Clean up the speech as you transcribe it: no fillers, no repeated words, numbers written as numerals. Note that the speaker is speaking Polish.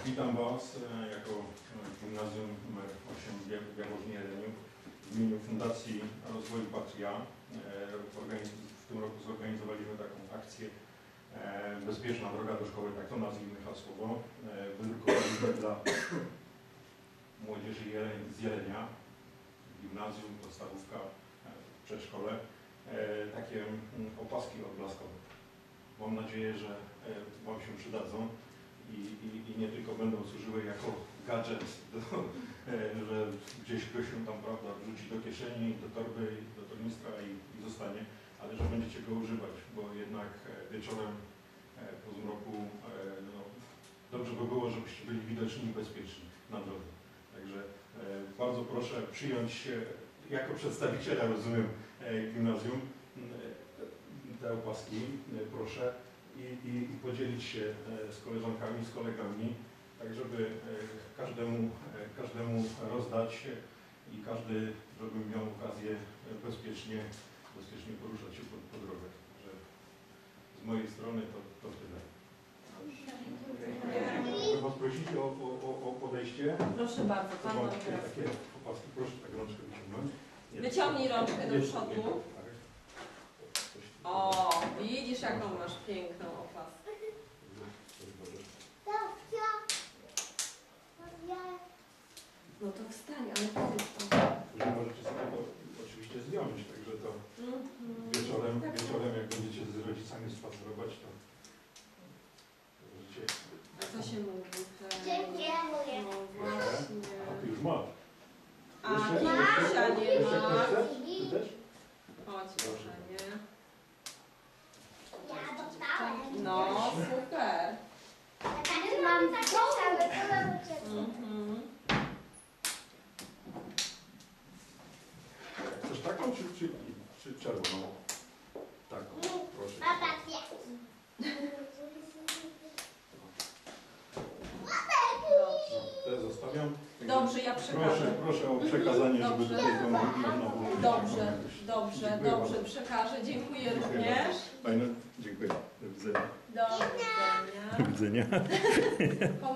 Witam Was jako Gimnazjum nr 8 w Jaworznie-Jeleniu w imieniu Fundacji Rozwoju Patria. W tym roku zorganizowaliśmy taką akcję Bezpieczna droga do szkoły, tak to nazwijmy hasłowo. Wydrukowaliśmy dla młodzieży z Jelenia, gimnazjum, podstawówka, przedszkole, takie opaski odblaskowe. Mam nadzieję, że Wam się przydadzą i nie tylko będą służyły jako gadżet, że gdzieś ktoś się tam, prawda, wrzuci do kieszeni, do torby, do tornistra i zostanie, ale że będziecie go używać, bo jednak wieczorem po zmroku no, dobrze by było, żebyście byli widoczni i bezpieczni na drodze. Także bardzo proszę przyjąć jako przedstawiciela, rozumiem, gimnazjum te opaski, proszę, i podzielić się z koleżankami, z kolegami, tak żeby każdemu rozdać i każdy, żeby miał okazję bezpiecznie poruszać się po drogach. Także z mojej strony to tyle. Mogę Was prosić o podejście. Proszę bardzo, Pan takie opaski, proszę tak rączkę wyciągnąć. Wyciągnij rączkę do przodu. O, widzisz, jaką masz piękną opaskę. No to wstań, ale powiedz to. Że możecie sobie to oczywiście zdjąć, także to wieczorem jak będziecie z rodzicami spacerować, to możecie... A co się mówi? Dziękuję. No właśnie. A ty już masz. A Kinusia nie Jeszcze ma. ktoś chce? Ty też? Chodź, kochanie. Ja dostałem. No, super. Tak mam cały Chcesz taką czy czerwoną? Taką, proszę. Papa, Te zostawiam. Dobrze, ja przekażę. Proszę o przekazanie, żeby Dobrze. tutaj to można było. Dobrze, przekażę. Dziękuję również. Fajne, dziękuję. Do widzenia. Do widzenia. Do widzenia.